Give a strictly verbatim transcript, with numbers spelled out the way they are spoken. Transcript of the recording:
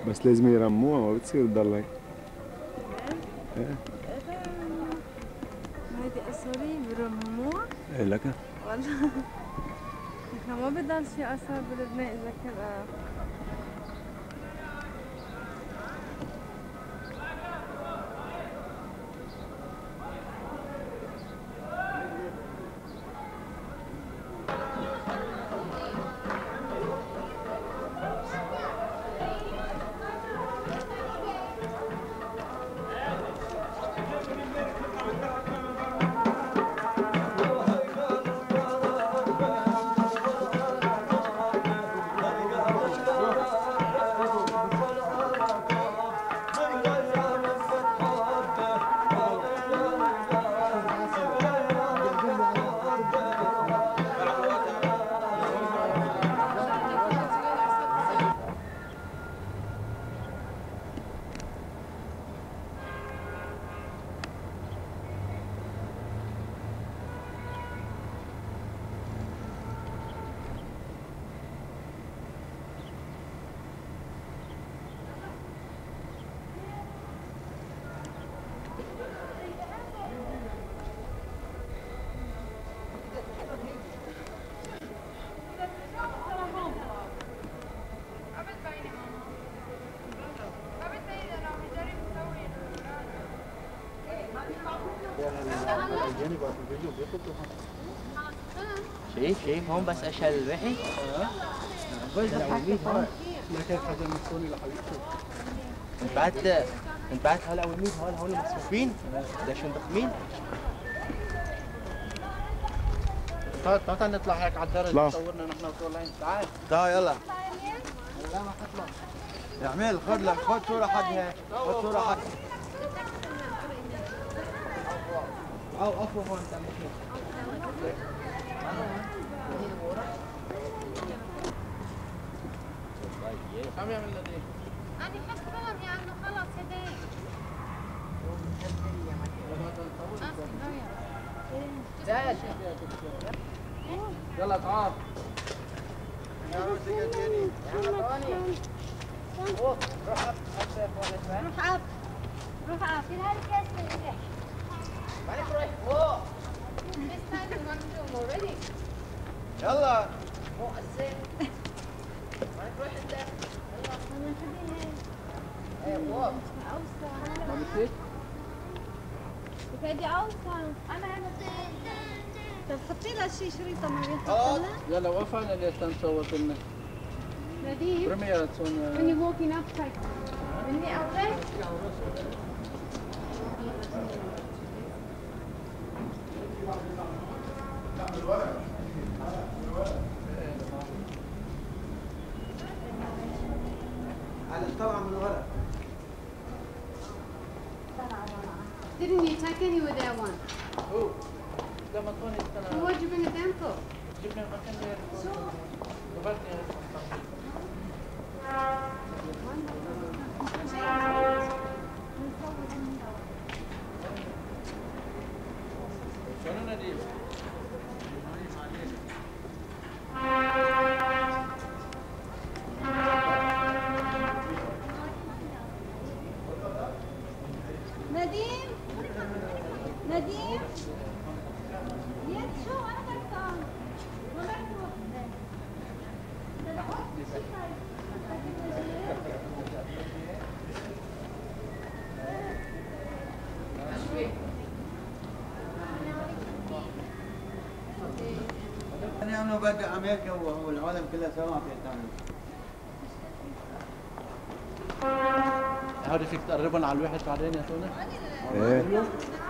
بس لازم يرموها، ما بتصير تضل هيك. ايه؟ هيدي قصري برموها؟ ايه لك؟ والله نحن ما بضل شي اثر بلبنان اذا كان شايف شايف هون بس اشهر الواحد. انت بعت انت بعت هلا ومين هون هون مصفوفين ليش ضخمين. تعال تعال نطلع هيك على الدرج تصورنا نحن وطالعين. تعال تعال يلا. لا ما حطلع يا عميل. خذ لك خذ صورة حد هيك. خذ صورة حد. او عفوا هون انت عم يعمل لديه. أنا حسبهم يا عمو خلص هديك. يلا تعال. يا عروسي جاتيني. روح اب روح اب روح اب في هالكاسة. مالك رايح فوق. This time we want to do them already. يلا مو قسم. مالك رايح انت. أنا خليها ايه فوق. أوسع. ما بتصير؟ بدي أوسع. أنا هذا طب حطي لها شي شريطة ما اه بيحطها. يلا وقفنا ليش تنصور لنا. نديم. رمي يا سونيا. When you walking up like. مني أول. طلع من ورا. Didn't you take any with that one? هو لما تكوني استنى. So what'd you bring it down for? جبنا المكان ده. قبلتني شنو نديم؟ نديم نديم يد شو أنا غلطان غلطت أنا عم بدأ أمريكا والعالم كلها سوا ما فيها تعمل. هذا فيك تقربهم على الواحد بعدين يا سوني؟ ايه